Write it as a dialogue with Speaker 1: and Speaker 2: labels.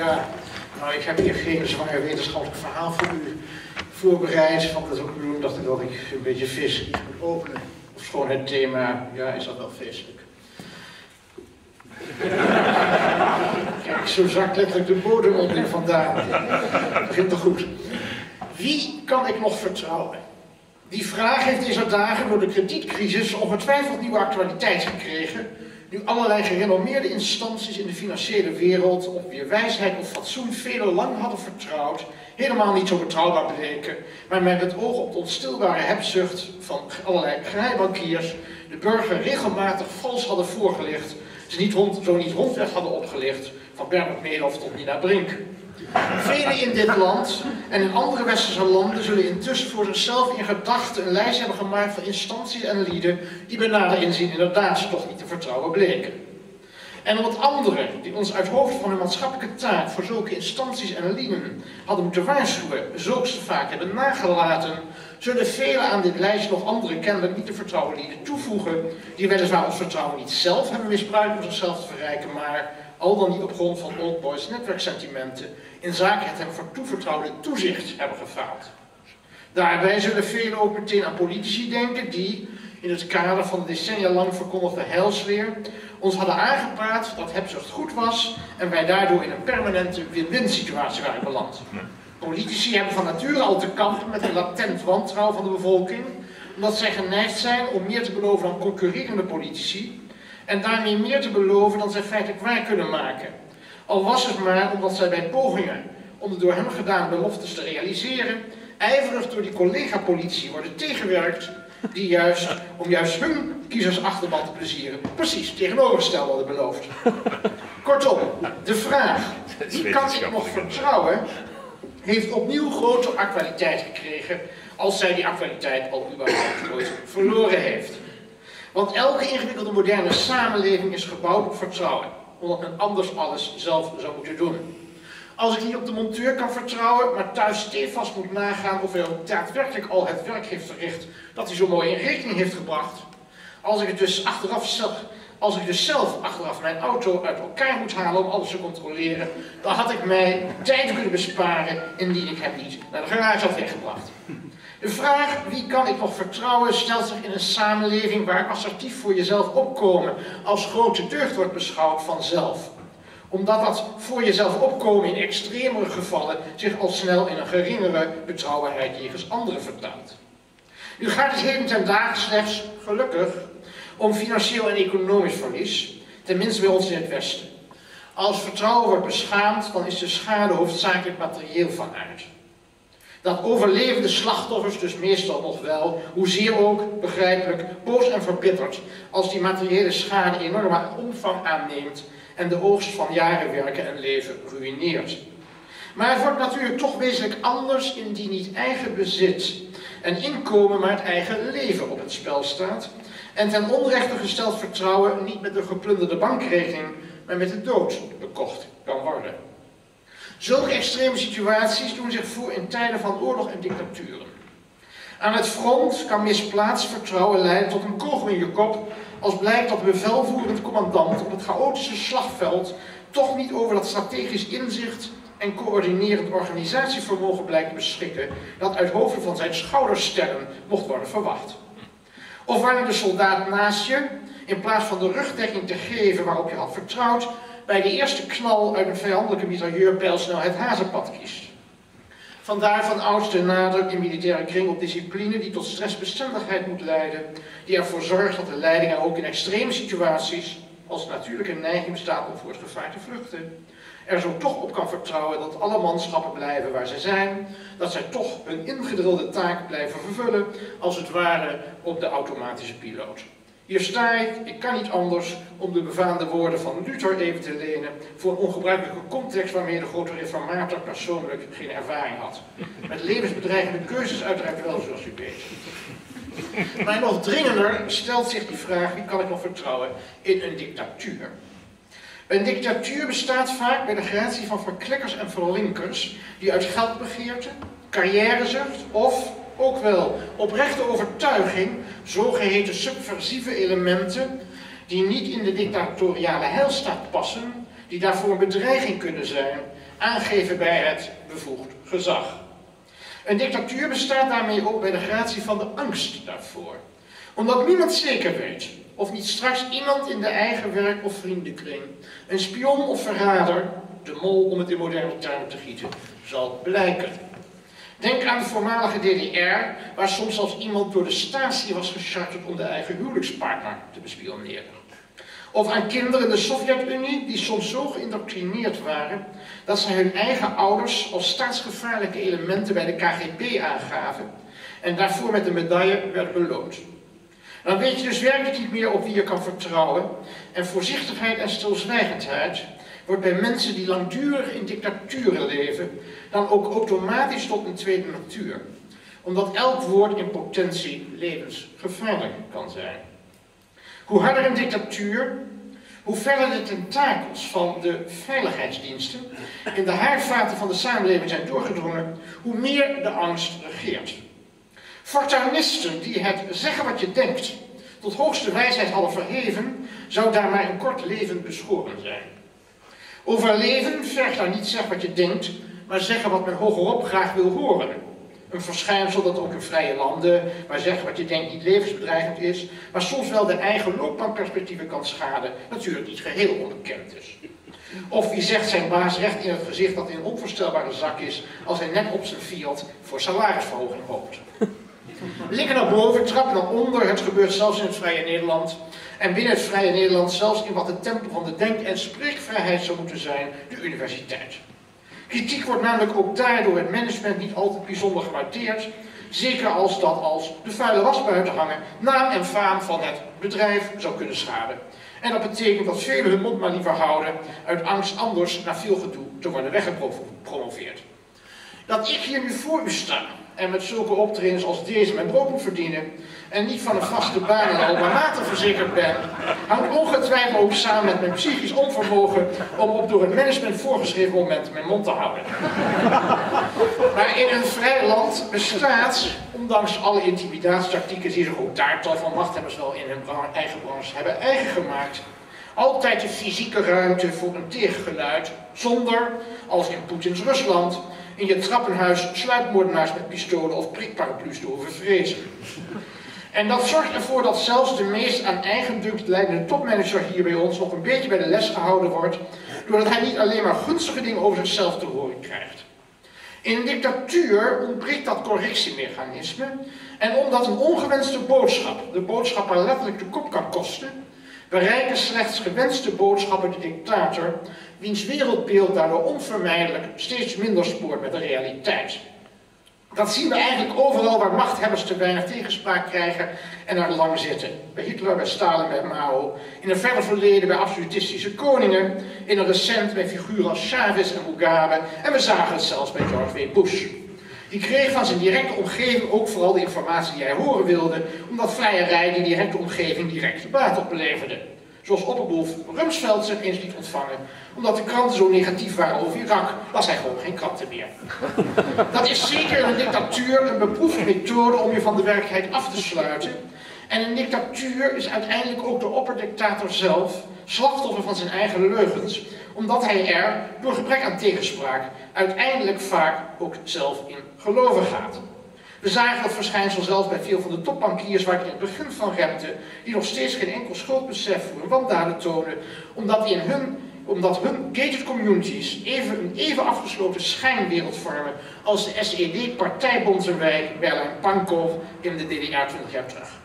Speaker 1: Ja, nou, ik heb hier geen zwaar wetenschappelijk verhaal voor u voorbereid. Want dat is ook de bedoeling dat ik een beetje vis iets moet openen. Ofschoon het thema, ja, is dat wel feestelijk. Kijk, zo zakt letterlijk de bodem op nu vandaan. Dat begint toch goed. Wie kan ik nog vertrouwen? Die vraag heeft deze dagen door de kredietcrisis ongetwijfeld nieuwe actualiteit gekregen. Nu allerlei gerenommeerde instanties in de financiële wereld op wier wijsheid of fatsoen velen lang hadden vertrouwd, helemaal niet zo betrouwbaar bleken, maar met het oog op de onstilbare hebzucht van allerlei geheimbankiers de burger regelmatig vals hadden voorgelicht, ze zo niet rondweg hadden opgelicht, van Bernard Madoff tot Nina Brink. Velen in dit land en in andere westerse landen zullen intussen voor zichzelf in gedachten een lijst hebben gemaakt van instanties en lieden die bij nader inzien inderdaad toch niet te vertrouwen bleken. En omdat anderen die ons uit hoofd van hun maatschappelijke taak voor zulke instanties en lieden hadden moeten waarschuwen, zulks te vaak hebben nagelaten, zullen velen aan dit lijstje nog andere kennelijk niet te vertrouwen lieden toevoegen, die weliswaar ons vertrouwen niet zelf hebben misbruikt om zichzelf te verrijken, maar al dan niet op grond van Old Boys netwerksentimenten in zaken het hem voor toevertrouwde toezicht hebben gefaald. Daarbij zullen velen ook meteen aan politici denken die, in het kader van de decennia lang verkondigde heilsleer, ons hadden aangepraat dat hebzucht goed was en wij daardoor in een permanente win-win situatie waren beland. Politici hebben van nature al te kampen met een latent wantrouwen van de bevolking, omdat zij geneigd zijn om meer te beloven dan concurrerende politici en daarmee meer te beloven dan zij feitelijk waar kunnen maken. Al was het maar omdat zij bij pogingen om de door hen gedane beloftes te realiseren, ijverig door die collega-politici worden tegengewerkt, die om juist hun kiezersachterban te plezieren, precies tegenovergesteld hadden beloofd. Kortom, de vraag, wie kan ik nog vertrouwen, heeft opnieuw grote actualiteit gekregen, als zij die actualiteit al überhaupt nooit verloren heeft. Want elke ingewikkelde moderne samenleving is gebouwd op vertrouwen, omdat men anders alles zelf zou moeten doen. Als ik niet op de monteur kan vertrouwen, maar thuis stevast moet nagaan of hij ook daadwerkelijk al het werk heeft verricht dat hij zo mooi in rekening heeft gebracht. Als ik dus zelf achteraf mijn auto uit elkaar moet halen om alles te controleren, dan had ik mij tijd kunnen besparen indien ik hem niet naar de garage had weggebracht. De vraag, wie kan ik nog vertrouwen, stelt zich in een samenleving waar assertief voor jezelf opkomen als grote deugd wordt beschouwd vanzelf. Omdat dat voor jezelf opkomen in extremere gevallen zich al snel in een geringere betrouwbaarheid jegens anderen vertaalt. Nu gaat het heden ten dagen slechts, gelukkig, om financieel en economisch verlies, tenminste bij ons in het Westen. Als vertrouwen wordt beschaamd, dan is de schade hoofdzakelijk materieel van aard. Dat overlevende slachtoffers dus meestal nog wel, hoezeer ook, begrijpelijk, boos en verbitterd, als die materiële schade enorme omvang aanneemt en de oogst van jaren werken en leven ruïneert. Maar het wordt natuurlijk toch wezenlijk anders indien niet eigen bezit en inkomen, maar het eigen leven op het spel staat en ten onrechte gesteld vertrouwen niet met de geplunderde bankrekening, maar met de dood bekocht kan worden. Zulke extreme situaties doen zich voor in tijden van oorlog en dictaturen. Aan het front kan misplaatst vertrouwen leiden tot een kogel in je kop als blijkt dat de bevelvoerend commandant op het chaotische slagveld toch niet over dat strategisch inzicht en coördinerend organisatievermogen blijkt te beschikken dat uit hoofde van zijn schoudersterren mocht worden verwacht. Of wanneer de soldaat naast je, in plaats van de rugdekking te geven waarop je had vertrouwd, bij de eerste knal uit een vijandelijke mitrailleur pijlsnel het hazenpad kiest. Vandaar van ouds ten nader in militaire kring op discipline die tot stressbestendigheid moet leiden, die ervoor zorgt dat de leiding er ook in extreme situaties, als natuurlijke neiging bestaat om voor het gevaar te vluchten, er zo toch op kan vertrouwen dat alle manschappen blijven waar ze zijn, dat zij toch hun ingedrilde taak blijven vervullen, als het ware op de automatische piloot. Hier sta ik kan niet anders om de befaamde woorden van Luther even te lenen voor een ongebruikelijke context waarmee de grote reformator persoonlijk geen ervaring had. Met levensbedreigende keuzes uiteraard wel, zoals u weet. Maar nog dringender stelt zich die vraag, wie kan ik nog vertrouwen in een dictatuur? Een dictatuur bestaat vaak bij de gratie van verklikkers en verlinkers die uit geldbegeerte, carrièrezucht of ook wel oprechte overtuiging, zogeheten subversieve elementen, die niet in de dictatoriale heilstaat passen, die daarvoor een bedreiging kunnen zijn aangeven bij het bevoegd gezag. Een dictatuur bestaat daarmee ook bij de gratie van de angst daarvoor. Omdat niemand zeker weet of niet straks iemand in de eigen werk- of vriendenkring, een spion of verrader, de mol om het in moderne termen te gieten, zal blijken. Denk aan de voormalige DDR, waar soms zelfs iemand door de Stasi was gecharterd om de eigen huwelijkspartner te bespioneren. Of aan kinderen in de Sovjet-Unie die soms zo geïndoctrineerd waren dat ze hun eigen ouders als staatsgevaarlijke elementen bij de KGB aangaven en daarvoor met een medaille werden beloond. Dan weet je dus werkelijk niet meer op wie je kan vertrouwen en voorzichtigheid en stilzwijgendheid wordt bij mensen die langdurig in dictaturen leven dan ook automatisch tot een tweede natuur. Omdat elk woord in potentie levensgevaarlijk kan zijn. Hoe harder een dictatuur, hoe verder de tentakels van de veiligheidsdiensten in de haarvaten van de samenleving zijn doorgedrongen, hoe meer de angst regeert. Fortuinisten die het zeggen wat je denkt tot hoogste wijsheid hadden verheven, zou daar maar een kort leven beschoren zijn. Overleven vergt nou niet zeggen wat je denkt, maar zeggen wat men hogerop graag wil horen. Een verschijnsel dat ook in vrije landen, waar zeggen wat je denkt niet levensbedreigend is, maar soms wel de eigen loopbaanperspectieven kan schaden, natuurlijk niet geheel onbekend is. Of wie zegt zijn baas recht in het gezicht dat hij een onvoorstelbare zak is, als hij net op zijn Fiat voor salarisverhoging hoopt. Likken naar boven, trappen naar onder, het gebeurt zelfs in het vrije Nederland. En binnen het vrije Nederland zelfs in wat de tempel van de denk- en spreekvrijheid zou moeten zijn, de universiteit. Kritiek wordt namelijk ook daardoor het management niet altijd bijzonder gewaardeerd, zeker als dat als de vuile was buiten hangen naam en faam van het bedrijf zou kunnen schaden. En dat betekent dat velen hun mond maar liever houden uit angst anders na veel gedoe te worden weggepromoveerd. Dat ik hier nu voor u sta en met zulke optredens als deze mijn brood moet verdienen en niet van een vaste baan en alma mater verzekerd ben, hangt ongetwijfeld ook samen met mijn psychisch onvermogen om op door het management voorgeschreven moment mijn mond te houden. Maar in een vrij land bestaat, ondanks alle intimidatietactieken die zich ook daar tal van machthebbers wel in hun eigen branche hebben eigen gemaakt, altijd de fysieke ruimte voor een tegengeluid, zonder, als in Poetins Rusland, in je trappenhuis sluipmoordenaars met pistolen of prikparaplu's te hoeven vrezen. En dat zorgt ervoor dat zelfs de meest aan eigendunk leidende topmanager hier bij ons nog een beetje bij de les gehouden wordt, doordat hij niet alleen maar gunstige dingen over zichzelf te horen krijgt. In een dictatuur ontbreekt dat correctiemechanisme en omdat een ongewenste boodschap de boodschapper letterlijk de kop kan kosten, bereiken slechts gewenste boodschappen de dictator, wiens wereldbeeld daardoor onvermijdelijk steeds minder spoort met de realiteit. Dat zien we eigenlijk overal waar machthebbers te weinig tegenspraak krijgen en er lang zitten. Bij Hitler, bij Stalin, bij Mao, in een verder verleden bij absolutistische koningen, in een recent bij figuren als Chavez en Mugabe en we zagen het zelfs bij George W. Bush. Die kreeg van zijn directe omgeving ook vooral de informatie die hij horen wilde, omdat vleierij die directe omgeving direct baat opleverde. Zoals opperboef Rumsfeld zich eens liet ontvangen, omdat de kranten zo negatief waren over Irak, las hij gewoon geen kranten meer. Dat is zeker in een dictatuur een beproefde methode om je van de werkelijkheid af te sluiten. En een dictatuur is uiteindelijk ook de opperdictator zelf slachtoffer van zijn eigen leugens, omdat hij er, door gebrek aan tegenspraak, uiteindelijk vaak ook zelf in geloven gaat. We zagen dat verschijnsel zelfs bij veel van de topbankiers waar ik in het begin van repte, die nog steeds geen enkel schuldbesef voor hun wandaden tonen, omdat hun gated communities een even afgesloten schijnwereld vormen als de SED-partijbonzenwijk Berlijn-Pankow in de DDR 20 jaar terug.